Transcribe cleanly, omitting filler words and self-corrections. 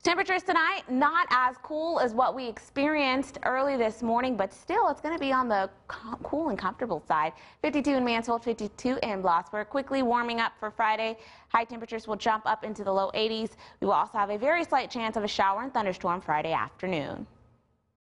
Temperatures tonight not as cool as what we experienced early this morning, but still it's going to be on the cool and comfortable side. 52 in Mansfield, 52 in Blossburg. Quickly warming up for Friday. High temperatures will jump up into the low 80s. We will also have a very slight chance of a shower and thunderstorm Friday afternoon.